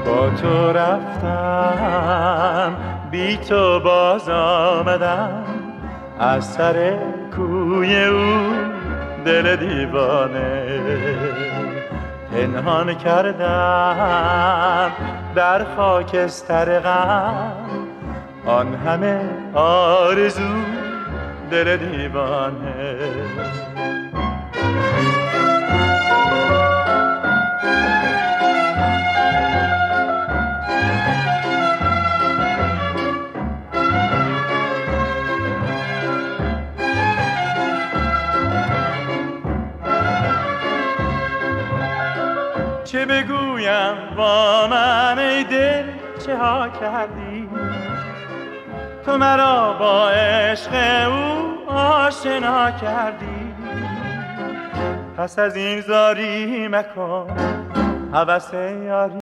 با تو رفتم بی تو باز آمدم، از سر کوی او دل دیوانه پنهان کردم در خاکستر غم، آن همه آرزو دل دیوانه. چه بگویم با من ای دل چه ها کردی، تو مرا با عشق او آشنا کردی. پس از این زاری مکن هوس یاری.